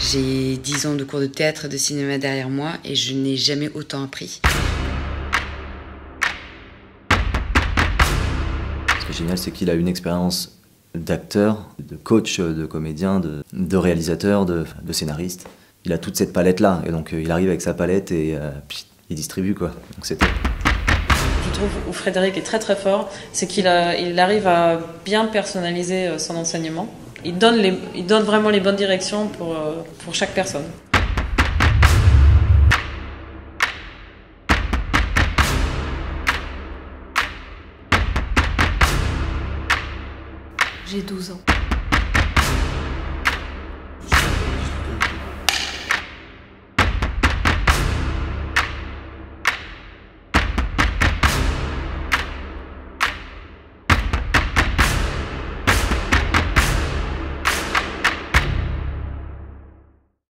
J'ai 10 ans de cours de théâtre et de cinéma derrière moi et je n'ai jamais autant appris. Ce qui est génial, c'est qu'il a une expérience d'acteur, de coach, de comédien, de réalisateur, de scénariste. Il a toute cette palette-là, et donc il arrive avec sa palette et puis il distribue, quoi. Donc c'est top. Je trouve où Frédéric est très très fort, c'est qu'il arrive à bien personnaliser son enseignement. Il donne vraiment les bonnes directions pour chaque personne. J'ai 12 ans.